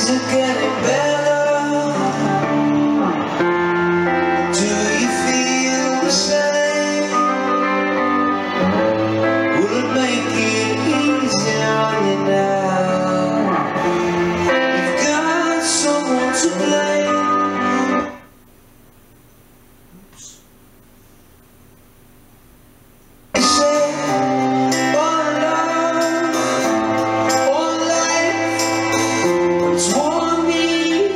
it getting better? Do you feel the same? Will it make it easy on you now? You've got someone to blame. You say, all love, all life, it's warm me.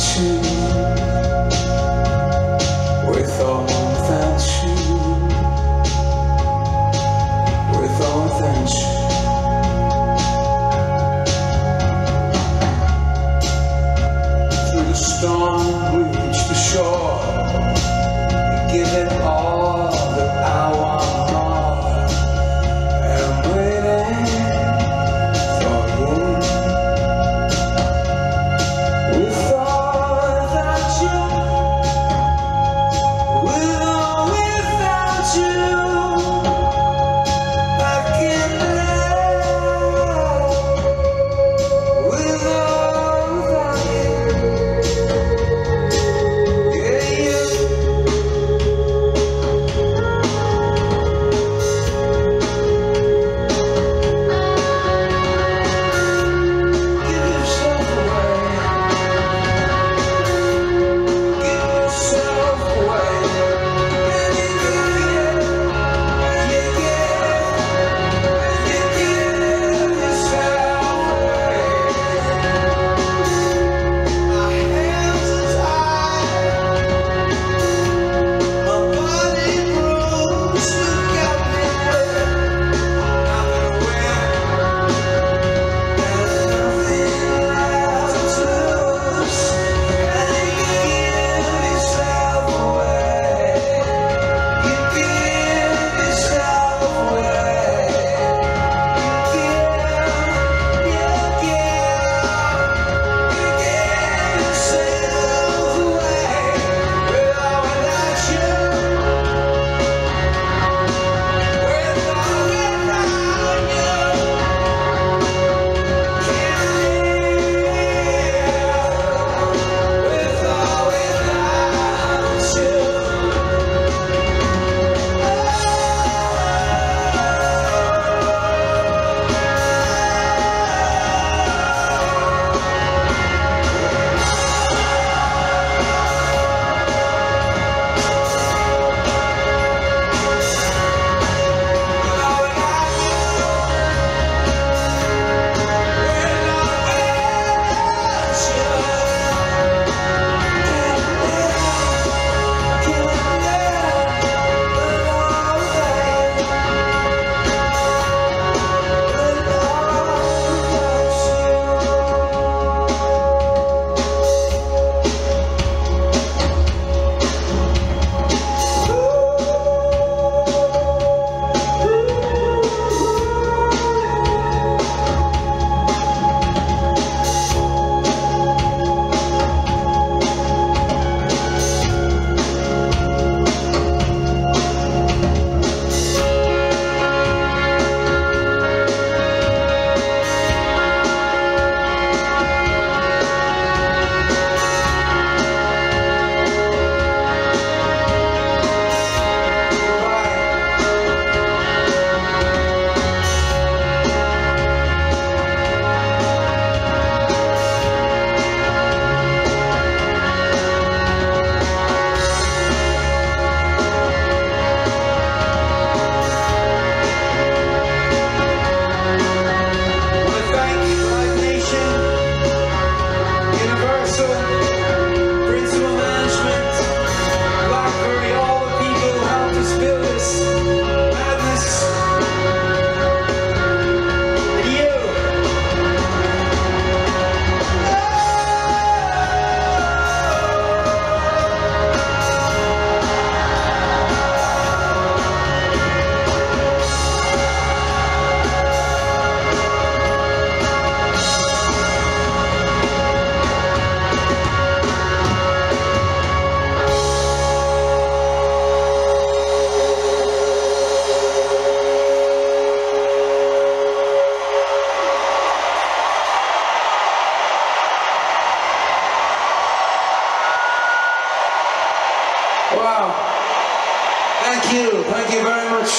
Thank you very much.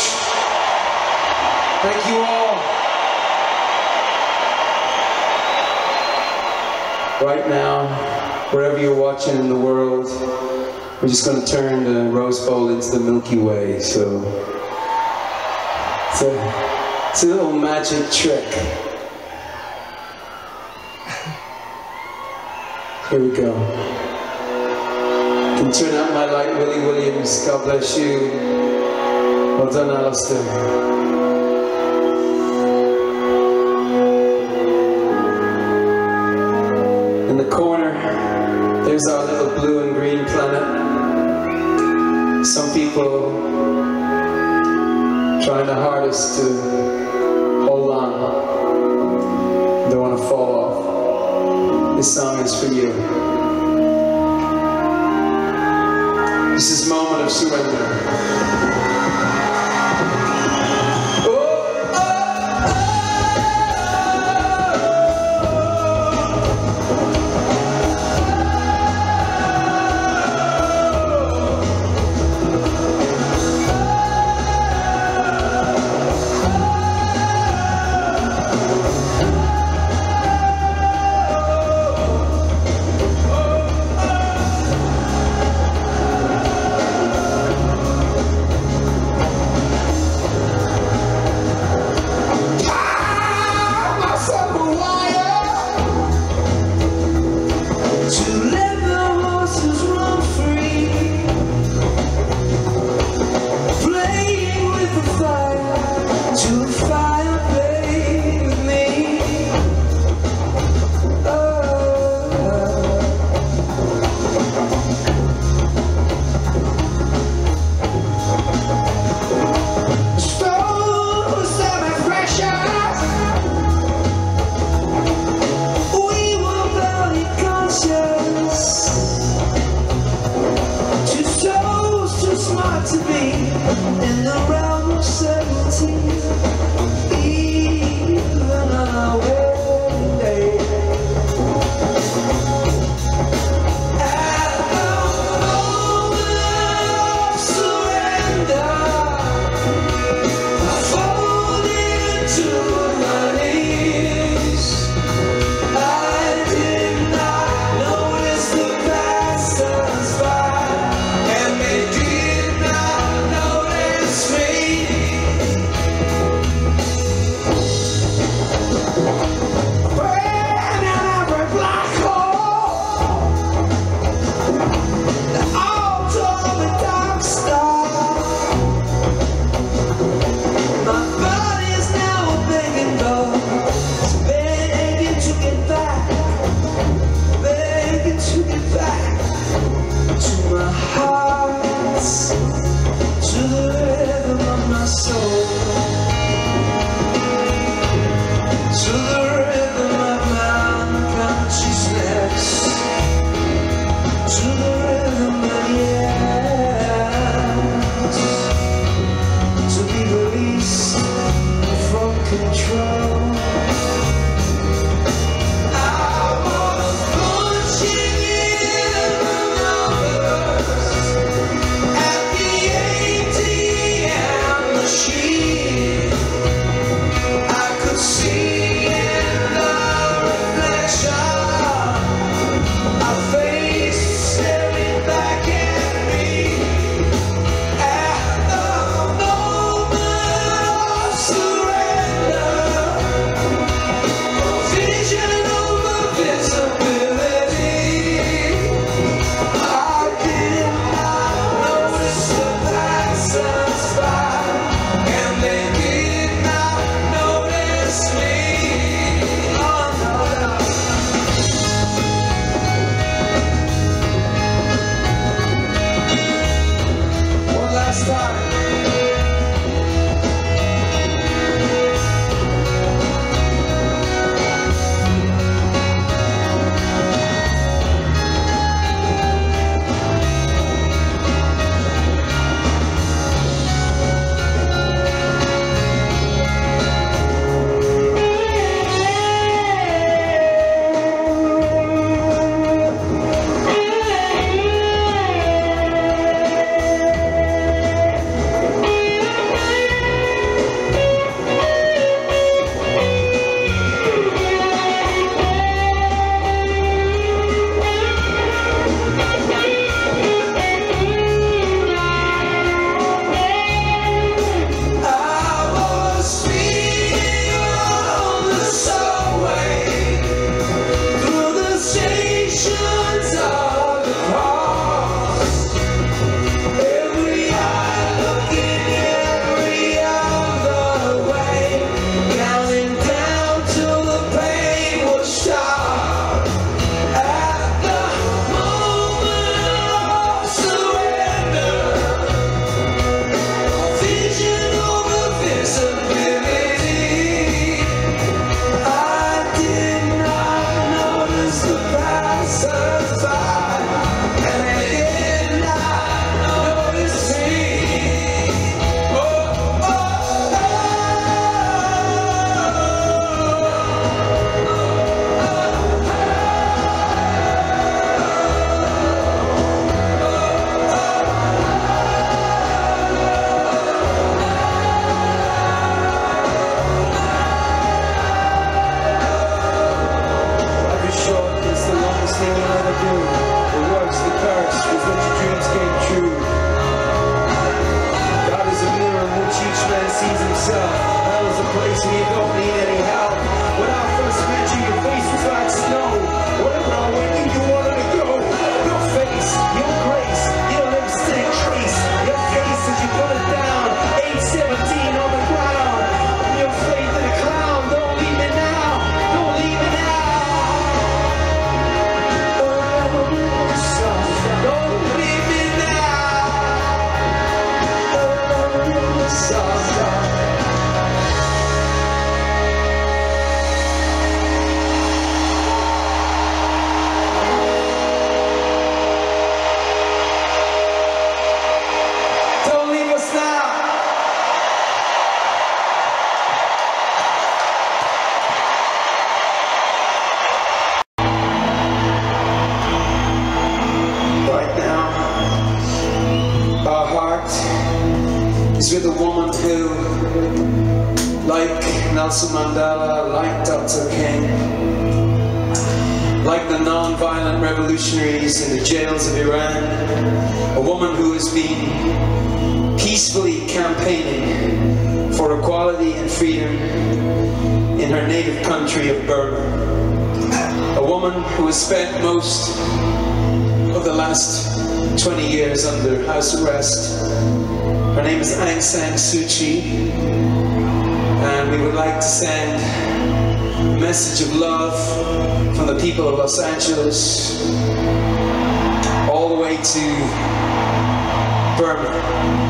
Thank you all. Right now, wherever you're watching in the world, we're just going to turn the Rose Bowl into the Milky Way. So it's a little magic trick. Here we go. You can turn out my light, Willie Williams. God bless you. Well done, Alistair. In the corner, there's our little blue and green planet. Some people trying the hardest to hold on. Don't want to fall off. This song is for you. This is a moment of surrender. Nelson Mandela, like Dr. King, like the non-violent revolutionaries in the jails of Iran, a woman who has been peacefully campaigning for equality and freedom in her native country of Burma. A woman who has spent most of the last 20 years under house arrest. Her name is Aung San Suu Kyi, and we would like to send a message of love from the people of Los Angeles all the way to Burma.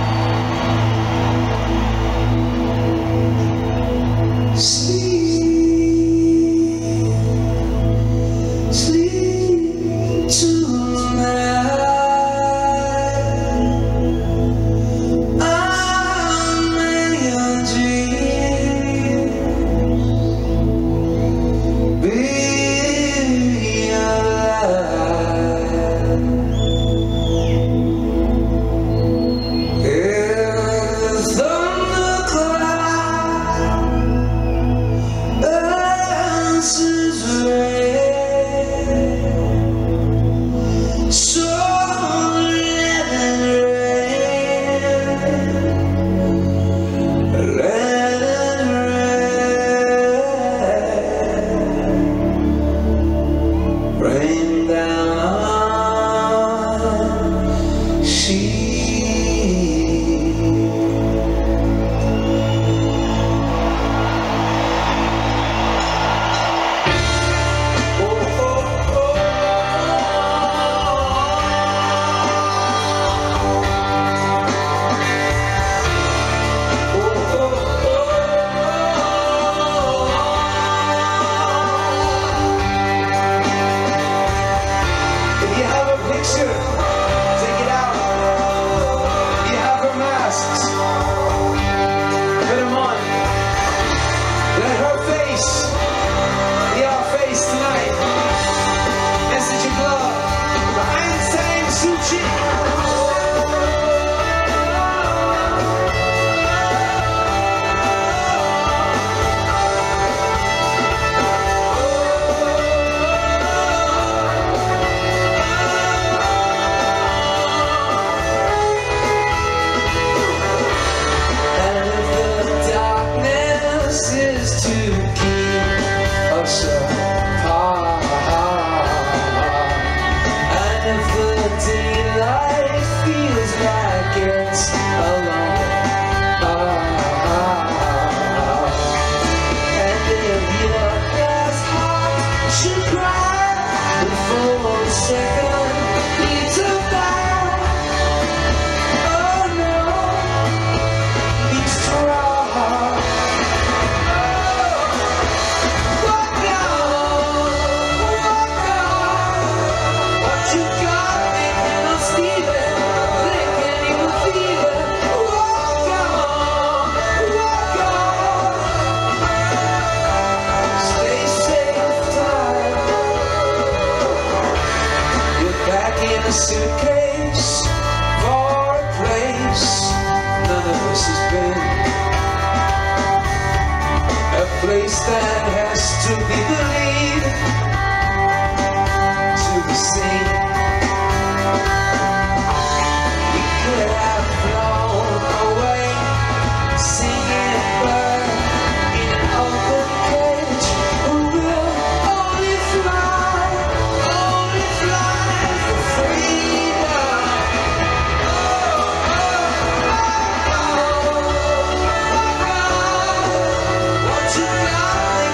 Suitcase for a place none of us has been, a place that has to be believed to be seen. We could have flown away, singing bird in an open cage, who will only fly for freedom. What you got?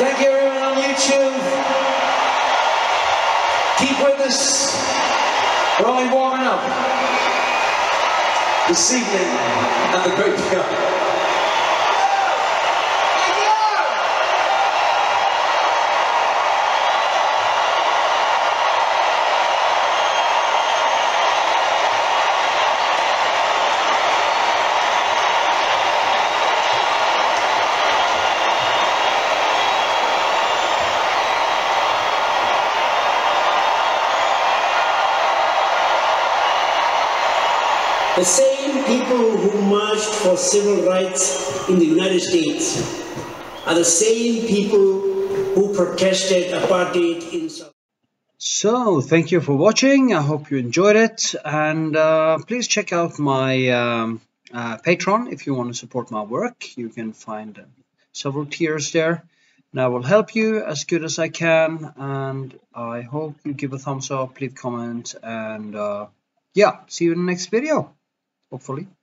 Thank you everyone on YouTube. Keep with us. We're only warming up this evening and the great beyond. The same people who marched for civil rights in the United States are the same people who protested apartheid in South. So, thank you for watching. I hope you enjoyed it, and please check out my Patreon if you want to support my work. You can find several tiers there, and I will help you as good as I can. And I hope you give a thumbs up, leave a comment, and yeah, see you in the next video, hopefully.